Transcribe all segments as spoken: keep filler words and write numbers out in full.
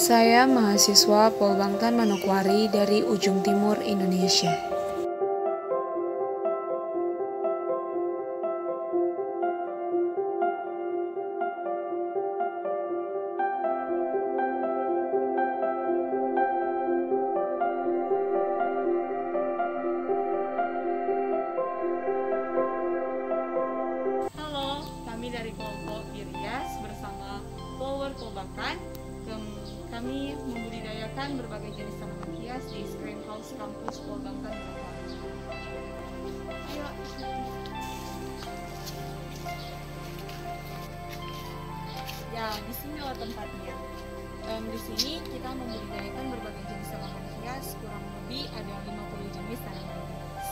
Saya mahasiswa Polbangtan Manokwari dari ujung timur Indonesia. Halo, kami dari kelompok Irias bersama Power Polbangtan. Kami membudidayakan berbagai jenis tanaman hias di Greenhouse Kampus Polbangtan Manokwari. Ayo. Ya, di sini loh tempatnya. Um, di sini kita membudidayakan berbagai jenis tanaman hias, kurang lebih ada lima puluh jenis tanaman hias.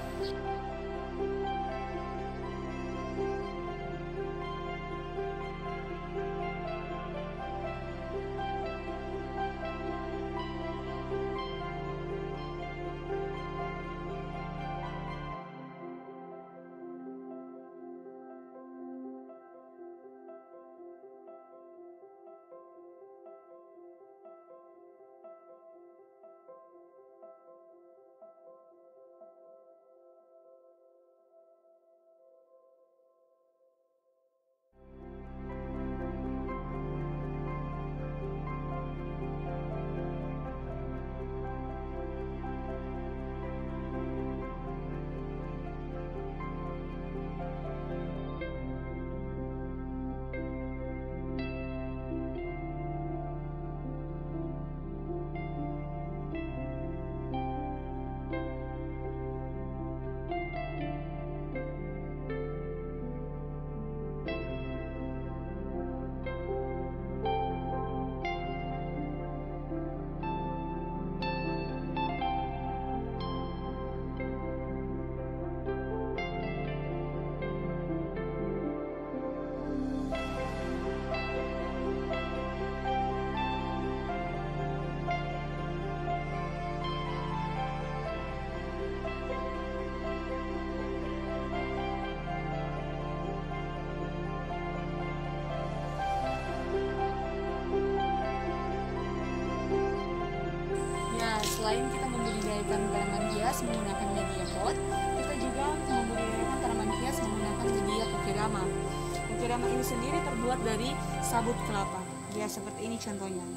Selain kita membudidayakan tanaman hias menggunakan media pot, kita juga membudidayakan tanaman hias menggunakan media kokedama. Kokedama ini sendiri terbuat dari sabut kelapa. Ya, seperti ini contohnya.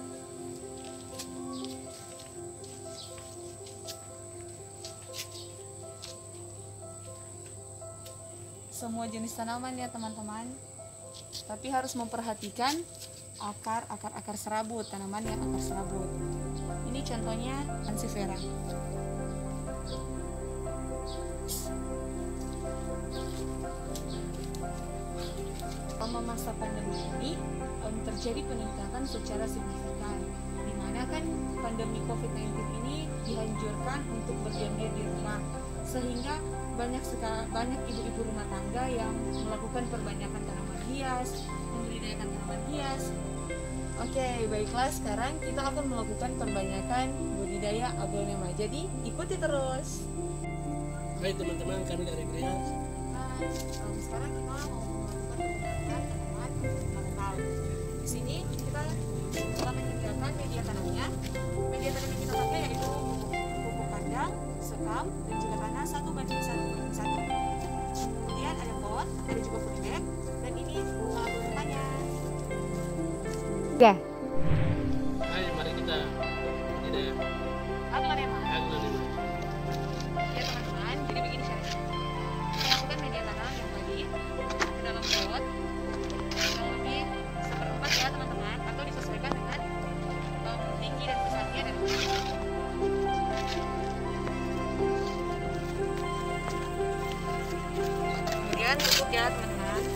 Semua jenis tanaman ya teman-teman. Tapi harus memperhatikan akar akar akar serabut, tanaman yang akar serabut. Ini contohnya Ansifera. Selama masa pandemi ini um, terjadi peningkatan secara signifikan, di mana kan pandemi covid sembilan belas ini dianjurkan untuk berdiam diri di rumah, sehingga banyak sekali banyak ibu-ibu rumah tangga yang melakukan perbanyakan tanaman hias, membudidayakan tanaman hias. Oke, baiklah, sekarang kita akan melakukan perbanyakan budidaya aglonema. Jadi, ikuti terus. Hai teman-teman, kami dari Grias. Nah, um, sekarang kita mau melakukan perbanyakan tanaman lokal. Di sini kita telah menyediakan media tanamnya. Media tanam yang kita pakai yaitu pupuk kandang, sekam, dan juga tanah satu banding satu banding satu. Kemudian ada pot, ada juga polybag, dan ini aglonemanya. Ya. Hai, mari kita budidaya Aglonema. aglonema. Ya teman-teman, jadi begini syaratnya. Masukkan media tanam yang tadi ke dalam pot, kurang lebih seperempat ya teman-teman, atau disesuaikan dengan um, tinggi dan besarnya dari pot. Kemudian tutup ya teman-teman.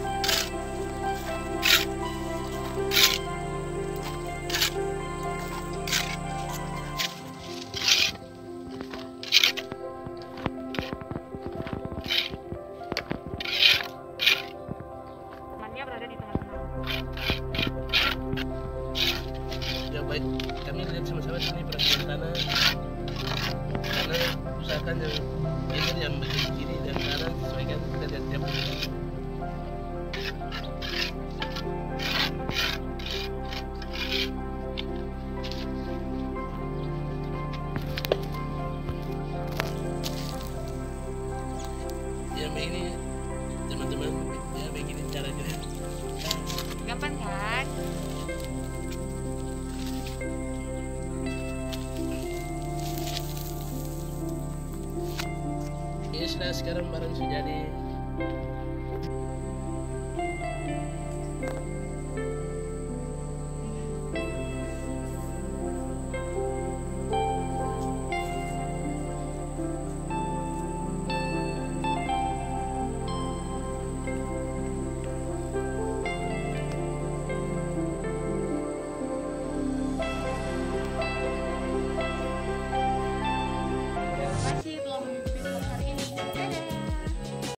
Berada di tengah-tengah. Ya baik, kami lihat sama-sama di sini peraturan tanah. Karena usahakan yang ini yang bagian kiri dan kanan sesuaikan kita lihat tiap begini teman-teman, ya begini caranya. Gampang kan? Ini sudah sekarang barang sudah jadi.